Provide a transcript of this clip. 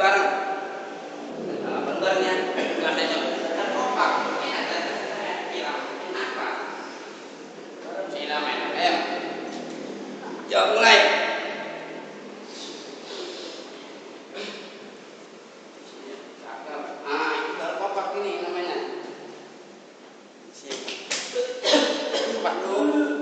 bareng. Benarnya katanya benar kompak. Ini ada bilang kenapa? Sila main. Ayo. Jawab mulai. Kompak ini namanya. Kompak dulu.